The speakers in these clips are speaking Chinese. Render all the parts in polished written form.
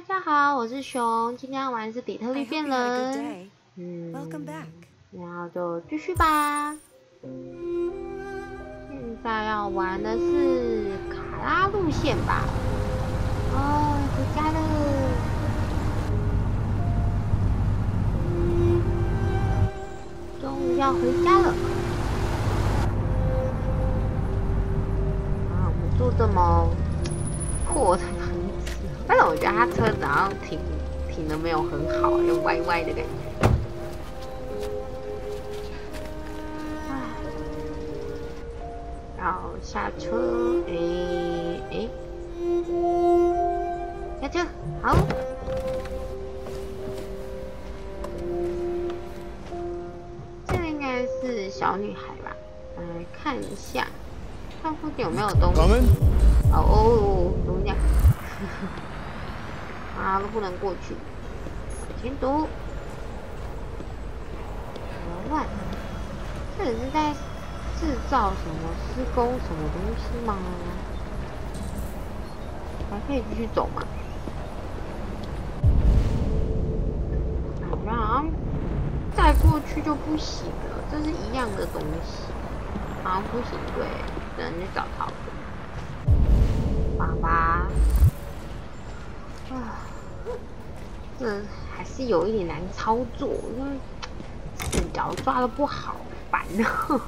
家好，我是熊，今天要玩的是底特律变人。然后就继续吧。现在要玩的是卡拉路线吧。哦，回家了。终于要回家了。啊，我们住这么破的房子，但是我觉得他车子好像停的没有很好，有歪歪的感觉。然后下车，下车，好。这个应该是小女孩吧？来看一下，看附近有没有东西。哦，怎么讲？啊，都不能过去。前读。乱，这里是在制造什么施工什么东西吗？还可以继续走吗？好像再过去就不行了，这是一样的东西，好像不行，对，只能去找他。爸爸，啊，这还是有一点难操作，因为视角抓的不好，烦哦。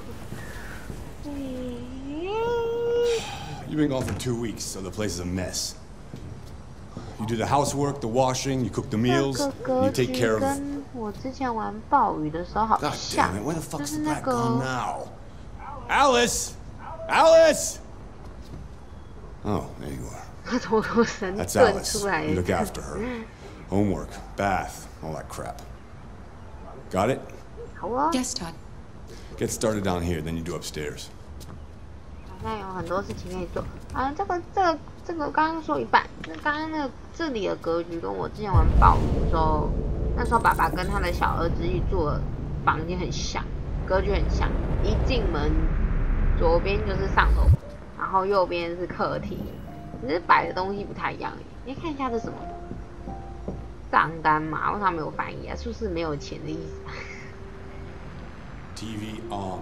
You've been gone for 2 weeks, so the place is a mess. You do the housework, the washing, you cook the meals, and you take care of. 跟我之前玩暴雨的时候好像， God damn it! Where the fuck's 就是 the 那 brat 个 gone now? Alice, Alice. Oh, there you are. 他从头神 That's 遁 Alice. 出来 You look after her. Homework, bath, all that crap. Got it? 好哦。 Yes, Todd. Get started down here, then you do upstairs. 好像有很多事情可以做啊。这个刚刚说一半，刚刚那这里的格局跟我之前玩暴雨的时候，那时候爸爸跟他的小儿子一住的房间很像，格局很像。一进门，左边就是上楼，然后右边是客厅，只是摆的东西不太一样。你看一下这是什么？账单嘛？为啥没有翻译啊？是不是没有钱的意思啊？ TV on.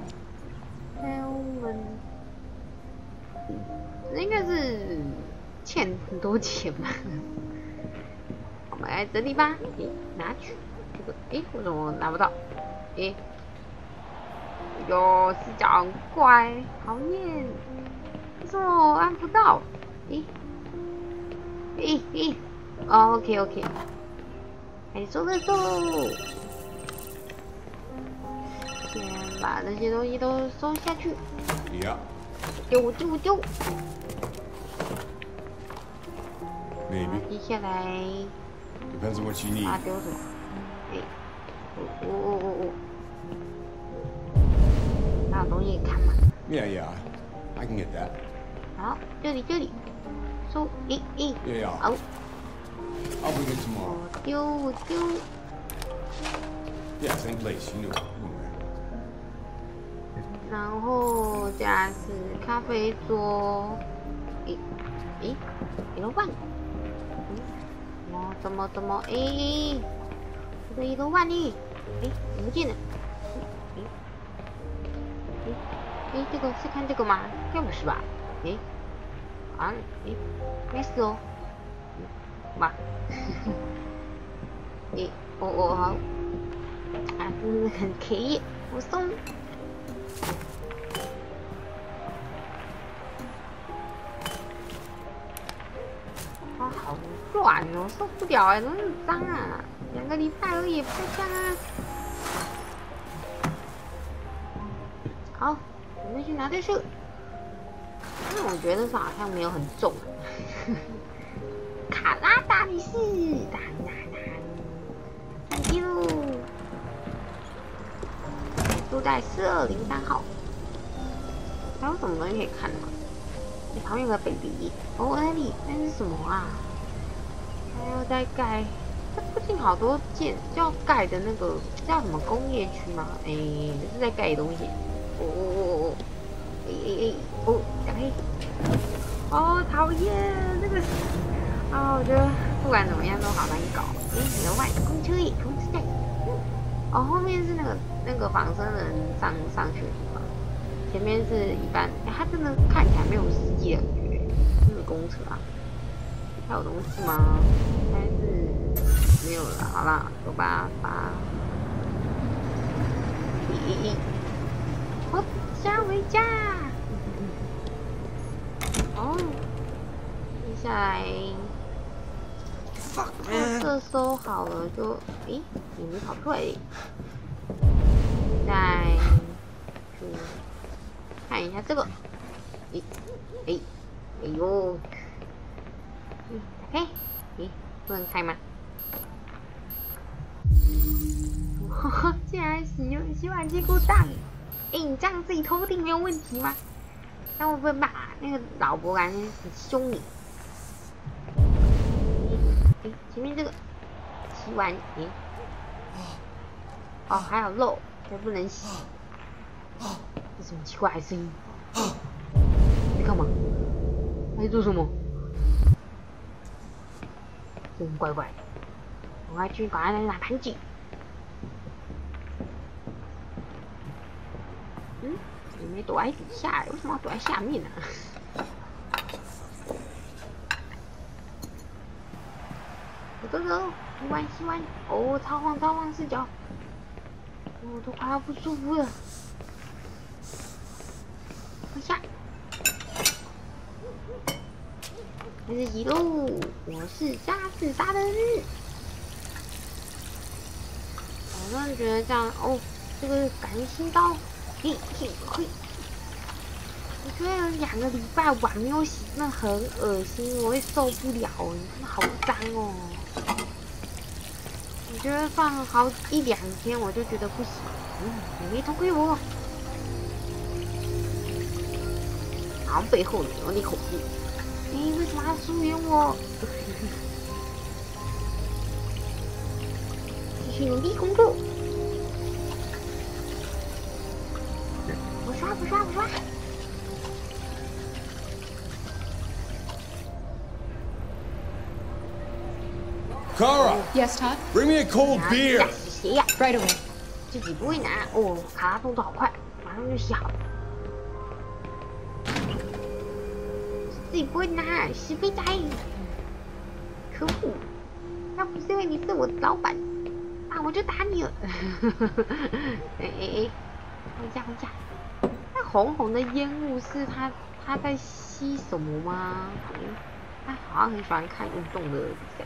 应该是欠很多钱吧。我们来整理吧。拿去这个，为什么拿不到？有视角很怪，讨厌。为什么按不到？OK， 来收了收。先把这些东西都收下去。 Yeah. 丢。 Maybe. 接下来 Depends on what you need. 啊，丢什么？还有东西看吗？ Yeah. I can get that. 好，这里，收， Yeah. 好， I'll bring it tomorrow. 我丢。 Yeah, same place. You know. 然后家是咖啡桌，一楼半，怎么，这个一楼半呢？怎么不见了？这个是看这个吗？应该不是吧？应该是哦。吧？好，啊，真的很可以，我送。 啊，好乱哦，受不了怎么那么脏啊？2个礼拜而已，不太香啊。好，我们去拿这个。但我觉得这好像没有很重。卡拉达里士，thank you。住在4203号。还有什么东西可以看吗？ 旁边有个 baby， 那里那是什么啊？还要再盖，这附近好多要盖的那个叫什么工业区吗？是在盖东西。打开。讨厌那个啊，我觉得不管怎么样都好难搞。额外公车也同时在。哦，后面是那个仿生人上去的地方，前面是一般。它真的看起来没有实际的感觉，这是公车啊。还有东西吗？应该是没有了。好啦，走吧，我想回家。哦，接下来这收好了就，诶，你没跑出来。再去看一下这个，哎呦，打开，不能开吗？竟然洗碗机故障！你这样自己偷听没有问题吗？那会不会骂那个老伯感觉很凶你？前面这个洗碗，哦，还有肉，还不能洗。这什么奇怪的声音？你干嘛？在做什么？声音怪怪的。我要去赶快来拿盘子。你没躲在底下，为什么要躲在下面呢？走，洗碗，哦，超晃视角，我都快要不舒服了。往下，开始洗喽！我是沙士杀人。我真的觉得这样哦，这个感觉新刀，嘿。我觉得2个礼拜碗没有洗，真的很恶心，我会受不了，真的好脏哦。我觉得放好1-2天，我就觉得不行。你没偷窥我，好像背后有你恐怖。为什么要疏远我？继续努力工作。不刷。 Kara! Yes, Todd? Bring me a cold beer! 谁呀？ Right away. 自己不会拿哦，卡拉动作好快，马上就洗好。自己不会拿，死肥仔！可恶！要不是因为你是我的老板，我就打你了。回家。那红的烟雾是他在吸什么吗？他好像很喜欢看运动的比赛。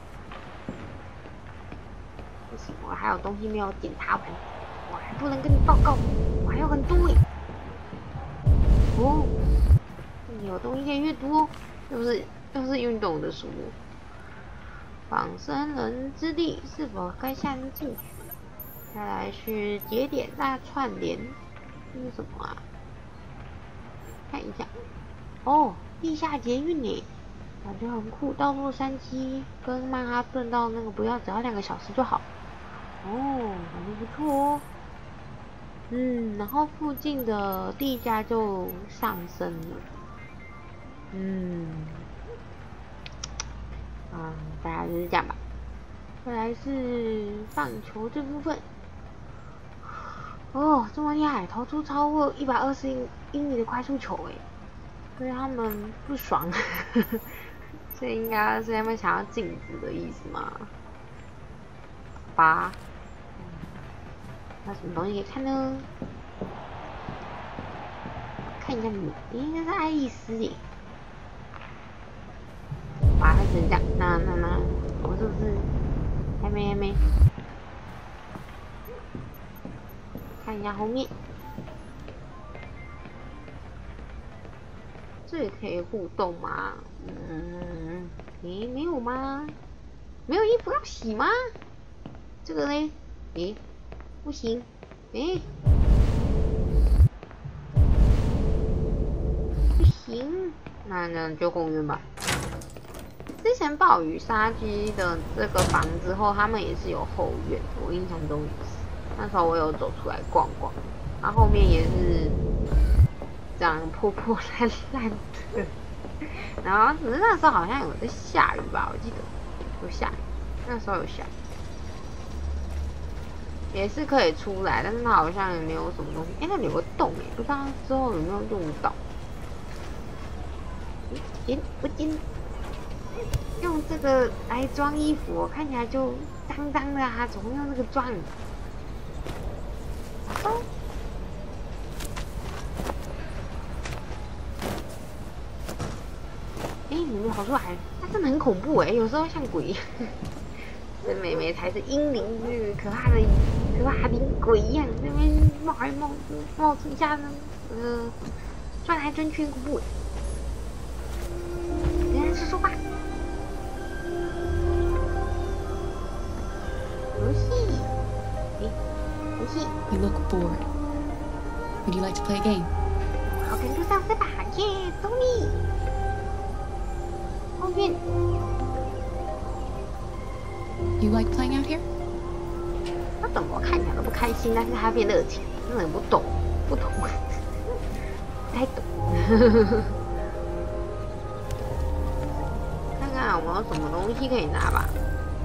为什么还有东西没有检查完？我还不能跟你报告，我还有很多耶。哦，有东西可以阅读哦，又是运动的书。仿生人之地是否该下入进去？再来是节点大串联，这是什么啊？看一下。哦，地下捷运耶，感觉很酷。到洛杉矶跟曼哈顿到那个只要2个小时就好。哦，感觉不错哦。然后附近的地价就上升了。大概就是这样吧。再来是棒球这部分。哦，这么厉害，投出超过120英里的快速球诶，所以他们不爽。这应该是他们想要禁止的意思吗？好吧。那什么东西可以看呢？看一下你，应该是爱丽丝耶。哇，它只能这样，那，我是不是还没？看一下后面，这也可以互动吗？没有吗？没有衣服要洗吗？这个嘞？不行，不行，那就公园吧。之前暴雨杀鸡的这个房子后，他们也是有后院，我印象中也是。那时候我有走出来逛逛，然后后面也是这样破烂的。然后只是那时候好像有在下雨吧，我记得。 有下雨，那时候有下雨，也是可以出来，但是它好像也没有什么东西。哎，那里有个洞哎，不知道之后有没有用到。不仅用这个来装衣服，我看起来就脏脏的啊，怎么用这个装？哦。哎，你们跑出来，它真的很恐怖哎，有时候像鬼。这妹妹才是阴灵，可怕的灵鬼一样，那边冒出一下呢，转来转去，恐怖。原来是说话。游戏，游戏。 You look bored. Would you like to play a game? 好，跟住上这把，耶，走你！后面。 You like playing out here? 他怎么看起来都不开心，但是他变热情，真的不懂，不太懂。看看有没有什么东西可以拿吧。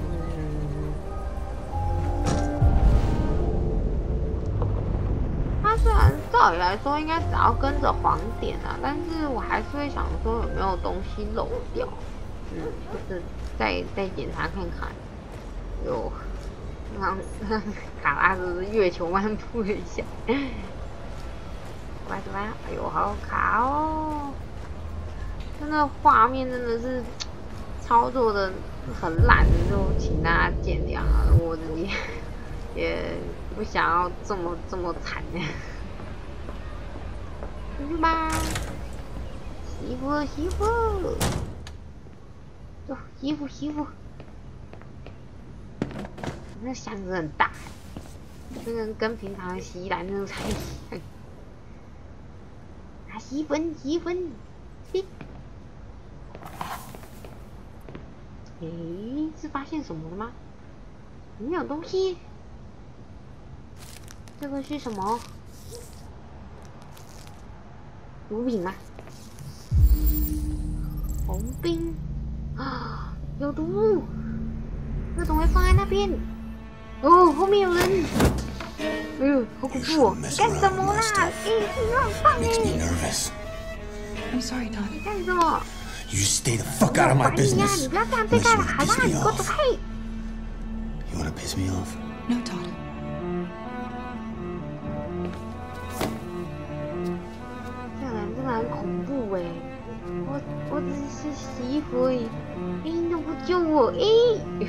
他虽然照理来说应该只要跟着黄点啊，但是我还是会想说有没有东西漏掉。就是再检查看看。有，让卡拉是不是月球漫步一下？怎么样？哎呦，好卡哦！真的画面真的是操作的很烂，就请大家见谅啊！我自己也不想要这么惨呀。进去吧，洗衣服，走，洗衣服。那箱子很大，跟平常的洗衣篮那种才一样。拿洗衣粉，嘿。诶，是发现什么了吗？里面有东西。这个是什么？毒品吗？红冰啊，有毒！为什么会放在那边？哦，后面有人！哎呦，好恐怖哦！你干什么啦？你乱放哎 I'm sorry, Todd. 你干什么？ You stay the fuck out of my business. 你不要这样对待了，好吧？你给我走开！ You wanna piss me off? No, Todd. 这个人真的很恐怖哎！我只是洗衣服而已，你都不救我哎！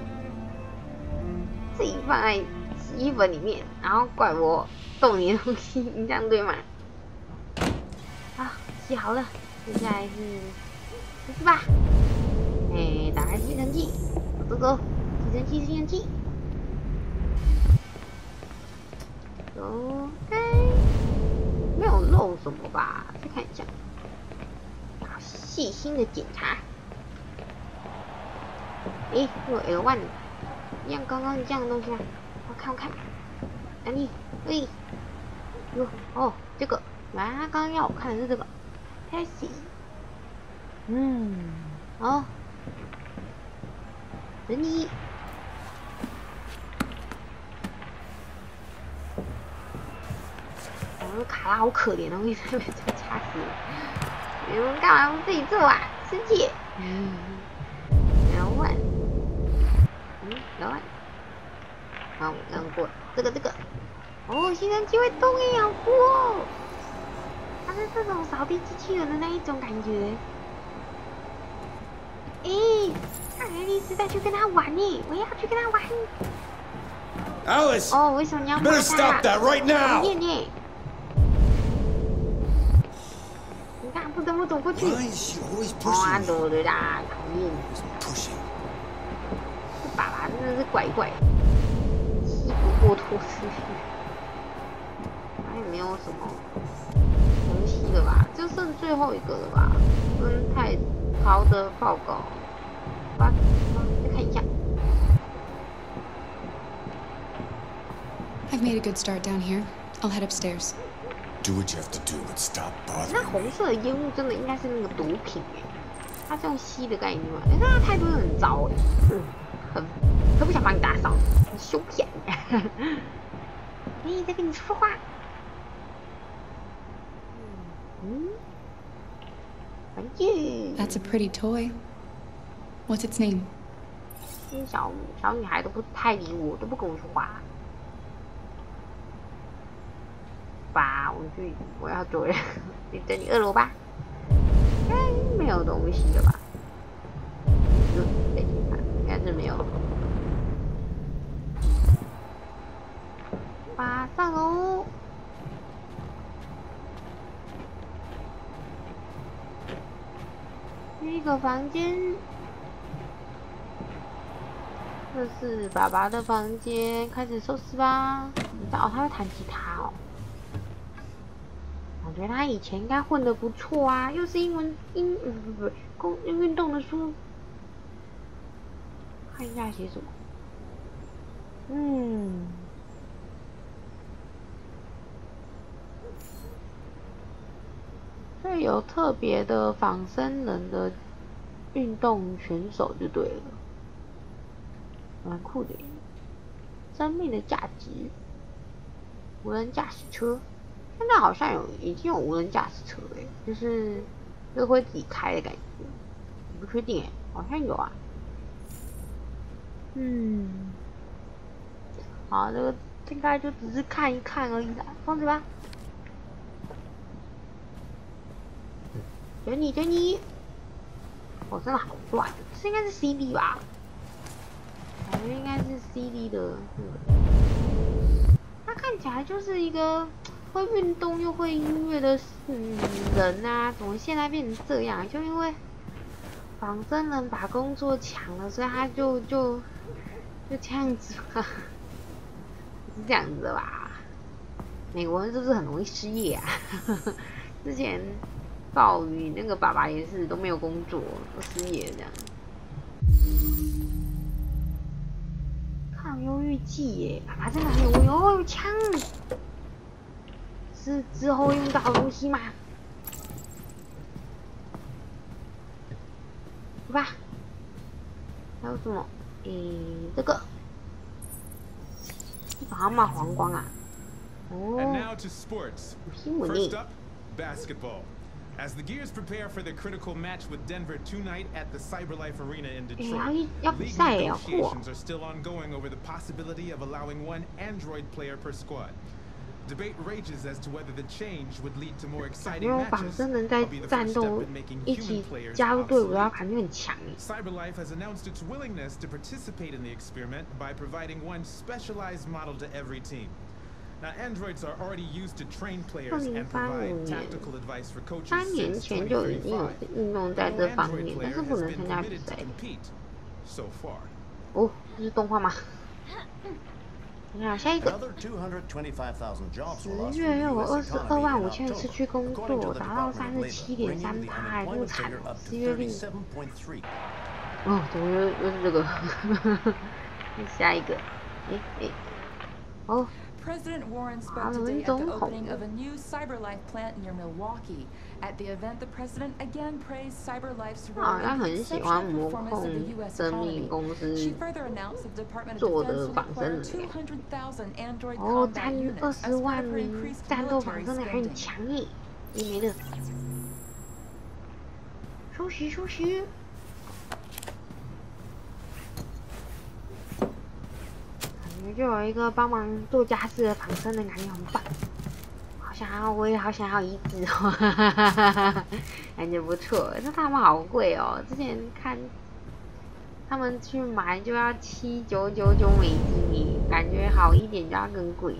自己放在洗衣粉里面，然后怪我动你的东西，你这样对吗？啊，洗好了，接下来是出去吧。哎，打开吸尘器，走，吸尘器。走开，没有漏什么吧？再看一下，细心的检查。诶，有 L1。一样刚刚一样的东西吗？我看，哪里？喂，哟，哦，这个，啊，刚刚要我看的是这个 ，Taxi， 好，等你。我卡拉好可怜哦，一直被这掐死。你们干嘛不自己做啊？师姐。L1。来，好，让过这个，哦，吸尘器会动耶，好酷哦！它是这种扫地机器人的那一种感觉。诶，让爱丽丝再去跟他玩耶，我也要去跟他玩。 Alice! 哦，为什么你要骂 Better stop 他？ that right now! 讨厌耶！你看，不得不走过去。 Why is she always 哦， pushing 走的啦，讨厌。 pushing? 爸爸真的是怪怪的，西不过托斯，还有没有什么东西了吧？就剩最后一个了吧？跟太豪的报告，吧，再看一下。 I've made a good start down here. I'll head upstairs. Do what you have to do, but stop 那 bothering 红 me. 色的烟雾真的应该是那个毒品耶， 它这种吸的概念嘛，但是它态度很糟很不想帮你打扫，很凶险。在跟你说话。玩具。 That's a pretty toy. What's its name? 小女孩都不太理我，都不跟我说话。吧，我要走了，你等你2楼吧。没有东西了吧？应该是没有。吧，上楼。第一个房间。这是爸爸的房间，开始收拾吧。他会弹吉他哦。我觉得他以前应该混得不错啊，又是运动的书。看一下写什么。这有特别的仿生人的运动选手就对了。蛮酷的耶，生命的价值，无人驾驶车，现在好像已经有无人驾驶车了，就是会自己开的感觉，我不确定哎，好像有啊。好，这个应该就只是看一看而已啦，放着吧。等你，真的好乱，这应该是 CD 吧？感觉应该是 CD 的他看起来就是一个会运动又会音乐的人啊，怎么现在变成这样？就因为仿生人把工作抢了，所以他就这样子吧，是这样子的吧？美国人是不是很容易失业啊？之前暴雨那个爸爸也是都没有工作，都失业这样。抗忧郁剂耶，爸爸真的很有用哦，有枪，是之后用到的东西吗？好吧，还有什么？这个，你把它骂黄光啊？哦，新闻耶。 As the Gears prepare for their critical match with Denver tonight at the CyberLife Arena in Detroit, league negotiations are still ongoing over the possibility of allowing 1 Android player per squad. Debate rages as to whether the change would lead to more exciting matches or be the first step in making human players obsolete. CyberLife has announced its willingness to participate in the experiment by providing 1 specialized model to every team. Now, androids are already used to train players and provide tactical advice for coaches since 2035. No android player has been permitted to compete so far. 哦，这是动画吗？你看下一个。10月又有225000次去工作，达到37.3%，不惨。失业率。哦，怎么又是这个？下一个，哦。 President Warren spoke today at the opening of a new CyberLife plant near Milwaukee. At the event, the president again praised CyberLife's role in the exceptional performance of the U.S. economy. She further announced that the Department of Defense will acquire 200,000 Android combat units as part of her increased military spending. 休息。就有一个帮忙做家事的仿生人，感觉很棒。我也好想要一只哦，感觉不错。但他们好贵哦，之前看他们去买就要$7,999美金，感觉好一点就要更贵。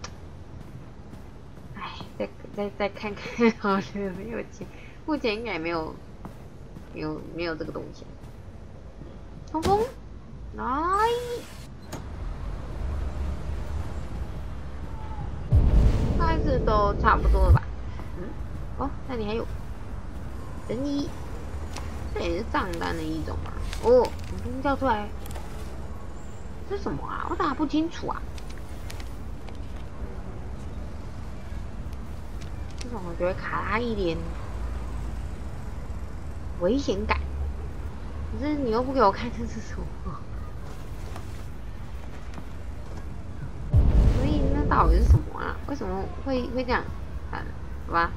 哎，再看看好了，没有钱，目前应该没有这个东西。冲锋，来。应该是都差不多了吧？哦，那里还有人衣，这也是账单的一种嘛？哦，我先叫出来，这是什么啊？我打不清楚啊。这种我觉得卡拉一点危险感。 可是你又不给我看这是什么，所以那到底是什么啊？为什么会这样？好吧。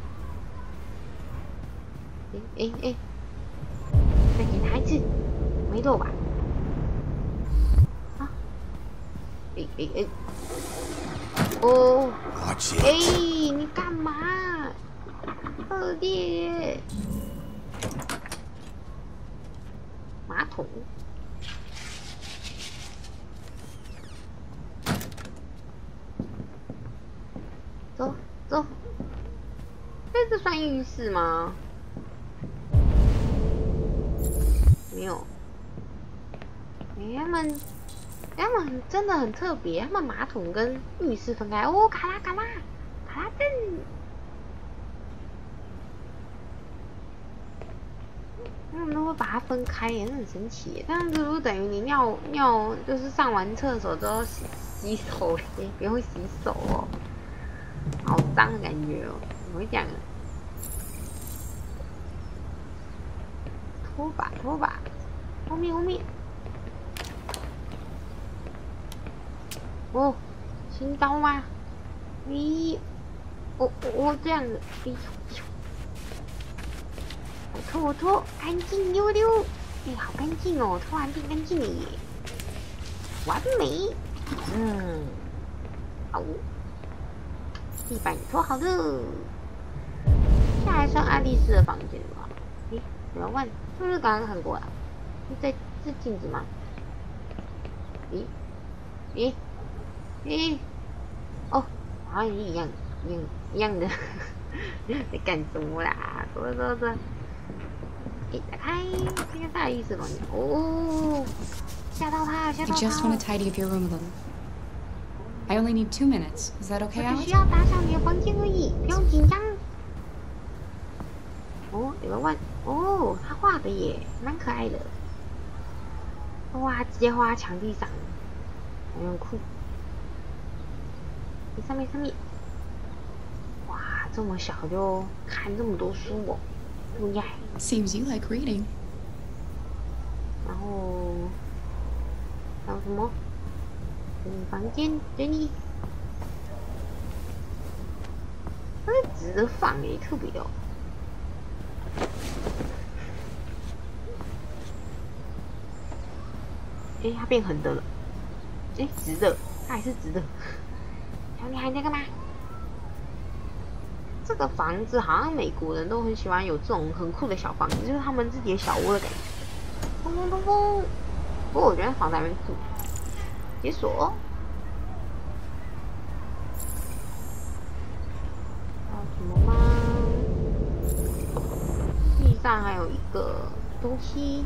再给他一次，没错吧？啊！哦！你干嘛？恶劣！马桶。走。这算浴室吗？没有。他们真的很特别，他们马桶跟浴室分开。哦，卡拉顿。他们都会把它分开耶，很神奇耶。这样子不等于你尿就是上完厕所之后洗手嘞，不用洗手哦，好脏的感觉哦。怎么会这样？拖把，后面。哦，新刀吗？这样子，我拖，干净溜溜，好干净哦，拖完变干净了耶，完美。好，地板拖好了，下来算爱丽丝的房间吧。不要问，是不是刚刚看过啊？是镜子吗？哦，好像一样的。在干什么啦？走。打开，这个是爱丽丝房间。哦，吓到他。 I just want to tidy up your room a little. I only need 2 minutes. Is that okay, Alex? 只需要打扫你的房间而已，不用紧张。有个万他画的耶，蛮可爱的。哇，直接画在墙壁上，很酷。上面。哇，这么小就看这么多书哦，厉害。 Seems you like reading. 然后还有什么？房间这里，它是直着放耶，特别哦。它变横的了。直的，它还是直的。小女孩在干嘛？这个房子好像美国人都很喜欢有这种很酷的小房子，就是他们自己的小窝的感觉。咚。不过我觉得房子还没住，解锁。还有什么吗？地上还有一个东西。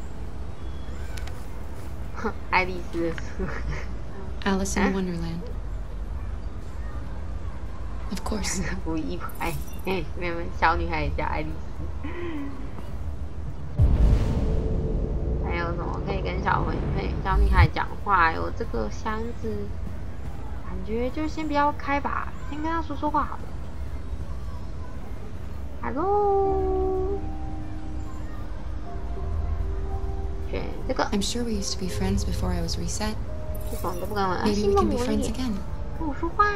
爱丽丝的书。 Alice in Wonderland. Of course. 不意外，没有，小女孩也叫爱丽丝。还有什么可以跟小女孩讲话？有这个箱子，感觉就先不要开吧，先跟她说话好了。Hello。选这个。 I'm sure we used to be friends before I was reset. 这种都不敢玩。 Maybe we can be friends again. 跟我说话。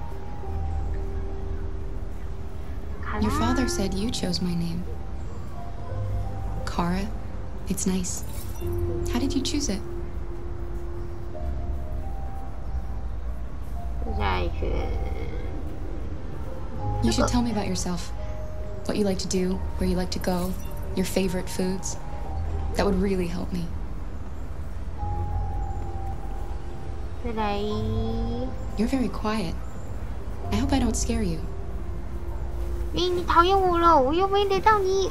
Your father said you chose my name. Kara, it's nice. How did you choose it? 下一个。 You should tell me about yourself. What you like to do, where you like to go, your favorite foods. That would really help me. 再来。 You're very quiet. I hope I don't scare you. 你讨厌我了，我又没惹到你。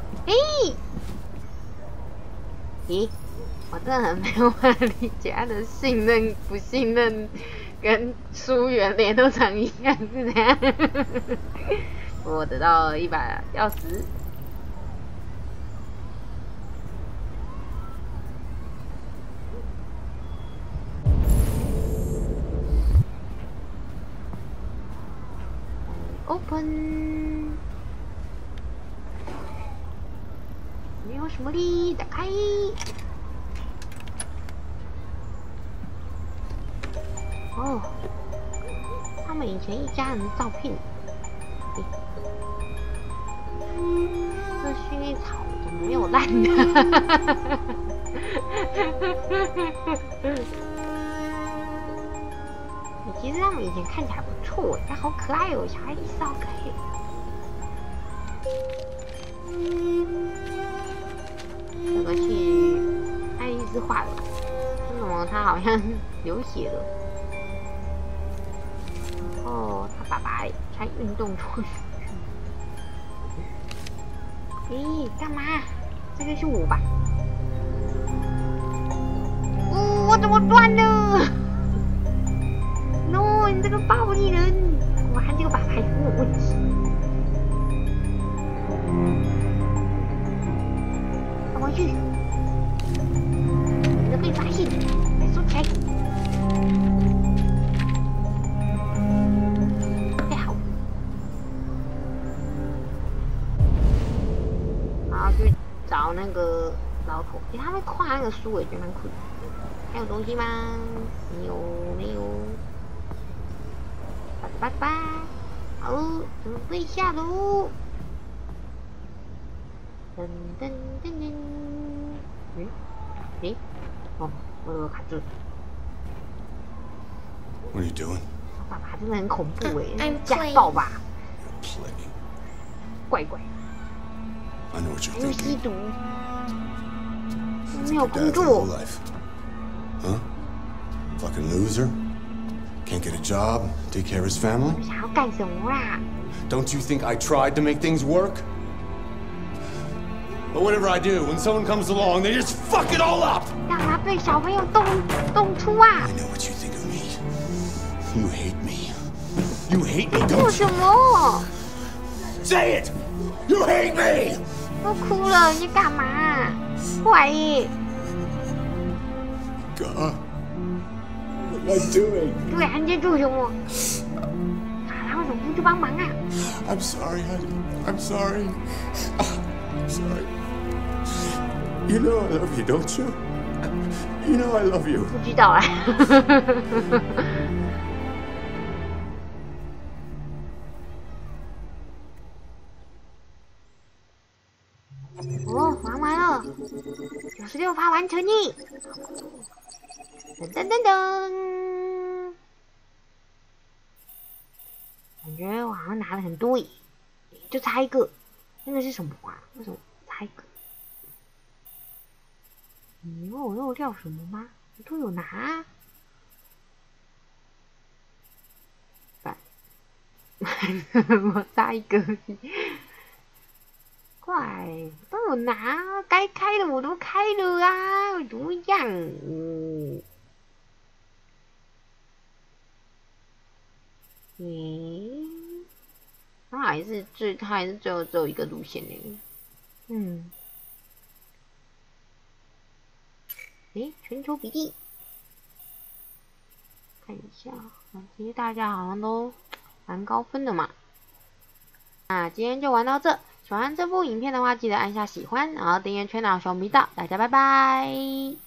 我真的很没有办法理解他的信任不信任，跟疏远联络场一样是这样。我得到了1把钥匙。Open。没有么什么的，打开。哦，他们以前一家人的照片。这薰衣草怎么没有烂呢？其实他们以前看起来不错，但好可爱哦，小爱丽丝好可爱。这个是爱丽丝画的，为什么她好像流血了？然后她爸爸穿运动装。咦，干嘛？这个是我吧？哦，我怎么断了 ？No， 你这个暴力人！我看这个爸爸有问题。赶快去！你都被发现，来收起来。太好。然后去找那个老头，他会画那个书诶，觉得蛮酷的。还有东西吗？没有，没有。拜拜。好，准备下楼。噔噔噔噔。哦，我有卡住。 What are you doing? 爸爸真的很恐怖诶，家暴吧？怪怪。 I know what you're 还有 thinking. 吸毒，没有工作。 Huh? Fucking loser? Can't get a job, take care of his family? 想要干什么啦？ Don't you think I tried to make things work? But whatever I do, when someone comes along, they just fuck it all up! 干嘛对小朋友动粗啊 I know what you think of me. You hate me. You hate me, 做 don't 什 you? 么？ Say it! You hate me! 都哭了，你干嘛？坏耶！ God. What am I doing? 对啊，你在做什么？他为什么不去帮忙啊？ I'm sorry, honey. I'm sorry. I'm sorry. You know I love you, don't you? You know I love you. 不知道啊。哦，玩完了，96趴完成哩！噔噔噔噔，感觉我好像拿了很多耶，就差一个，那个是什么啊？为什么差一个？你问我漏掉什么吗？我都有拿啊。我差一个。快，都有拿，该开的我都开了啊，怎么样？他还是最后只有一个路线呢。全球比例，看一下，其实大家好像都蛮高分的嘛。那今天就玩到这。喜欢这部影片的话，记得按下喜欢，然后订阅圈脑熊频道。大家拜拜。